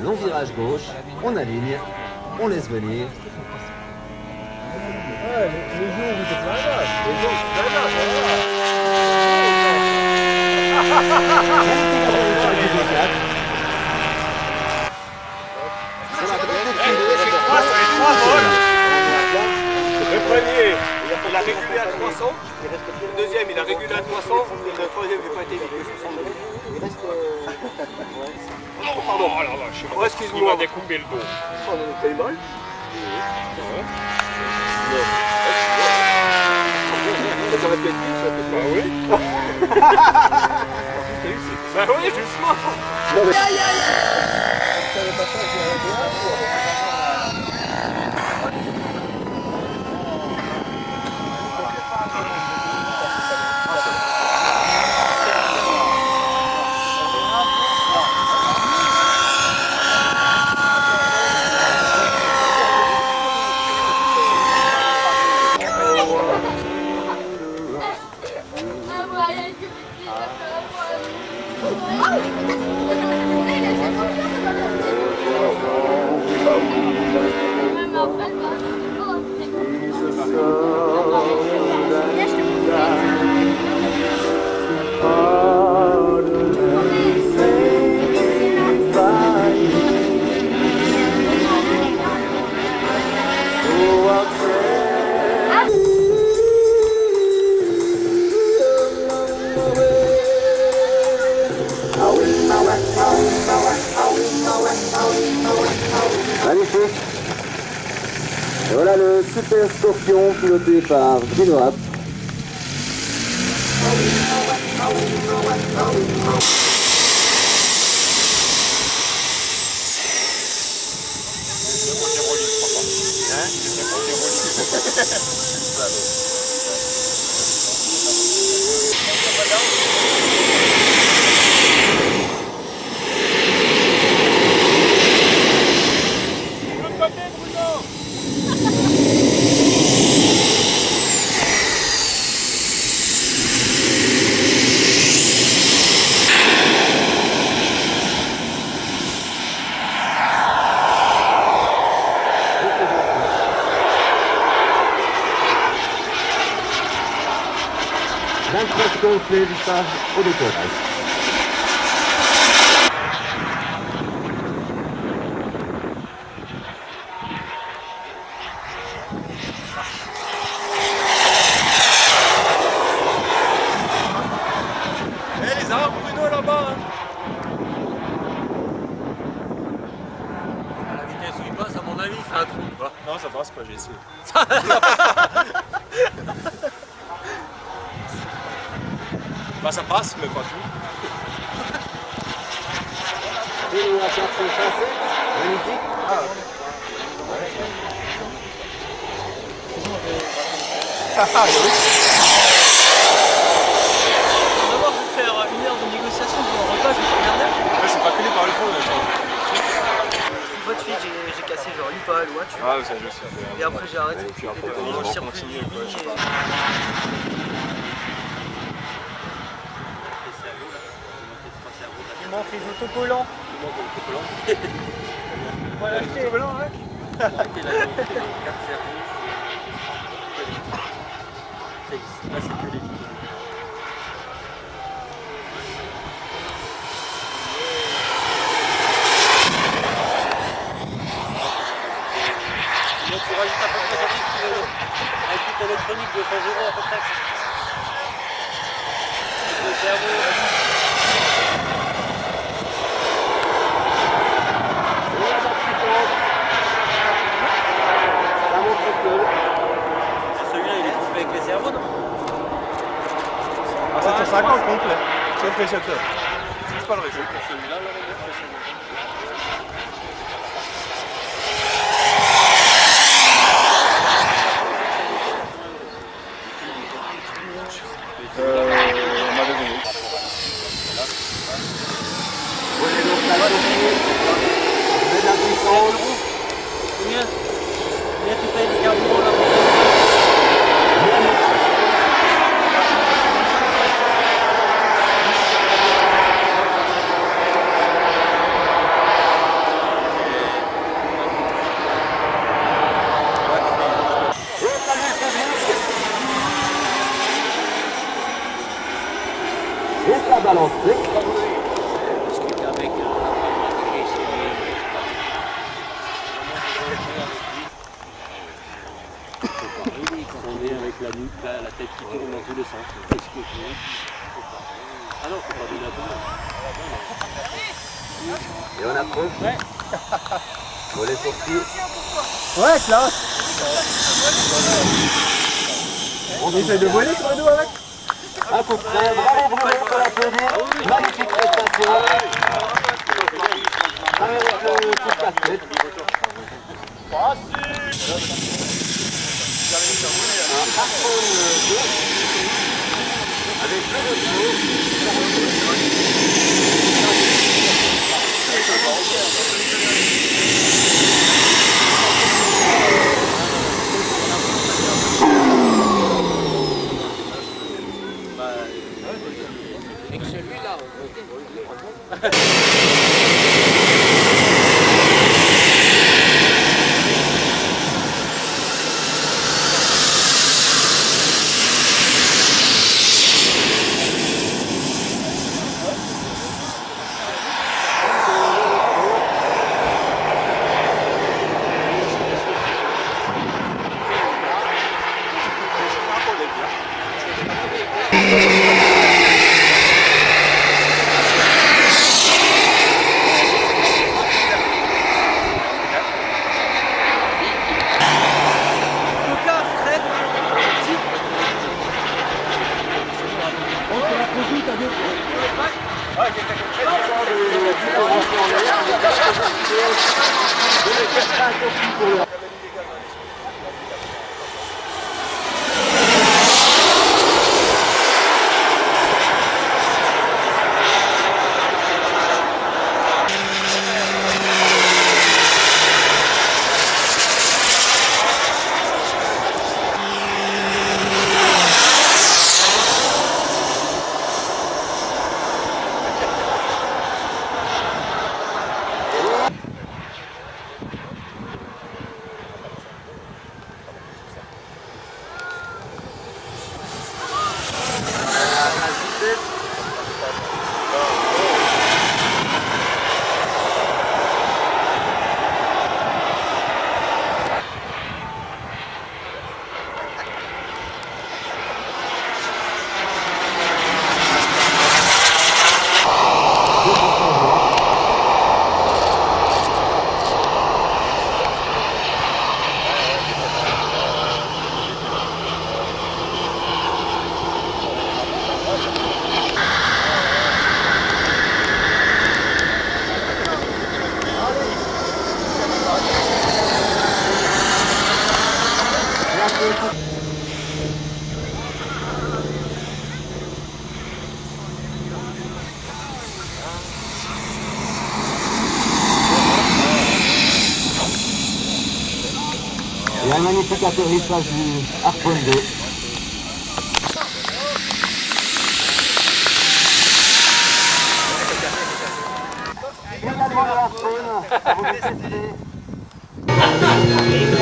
long virage gauche, on aligne, on laisse venir. Ouais, les jours où t'es plein d'âge. Les jours où t'es plein d'âge, Le premier, il a régulé à 300. Le deuxième, il a régulé à 300. Et le troisième, il n'a pas été vite de 62. Il reste... Oh, pardon. Oh là là, je sais pas. Excuse-moi. Il m'a découpé le dos. Oh, t'as eu mal? Ça aurait pu être vite, ça aurait pu être... Bah oui. Bah oui, justement. Non mais... Aïe, aïe, aïe. Pas ça, Magnifique. Et voilà le Super Scorpion piloté par Gino Happ. Complet du stage au décollage. Eh les arbres, Bruno là-bas hein. À la vitesse où il passe, à mon avis, il fait un trou, tu vois. Non, ça passe pas, j'ai essayé. Bah ça passe, mais pas tout. Et nous à 457, magnifique. Ah oui. D'abord, je vais faire 1 heure de négociation pour un repas, je vais te regarder. Ouais, c'est pas collé par le fond, là. Une fois de suite, j'ai cassé genre une pale ou un tube. Ah, ça je sais. Et après, j'ai arrêté. Et puis après, depuis, on je tire plus continue, de quoi. ligne. Il manque les autocollants. Voilà, les autocollants, ouais. Là, c'est que les lignes. Là, tu rajoutes à peu près un kit électronique de 100 € à peu près. Le cerveau. Celui-là, il est équipé avec les cerveaux, non? Ah, 750 complet. Sauf les shutters. C'est pas le réseau. Celui-là, là, on m'a donné. Prenez donc la journée. Vous êtes la puissance. combien? Combien tu payes le carburant là? qui tourne dans tous les sens. Ah non, faut pas donner à tout le monde. Et on approche. Ouais. Volet sorti. Ouais, classe. On essaie de voler sur le dos avec. À peu près. Bravo Bruno, on peut l'applaudir. Magnifique prestation. Avec le coup de casquette. Un smartphone 2 avec plus de flots. Et que celui-là, Et un magnifique atterrissage du Harpoon 2. Finalement le Harpoon, vous le testez.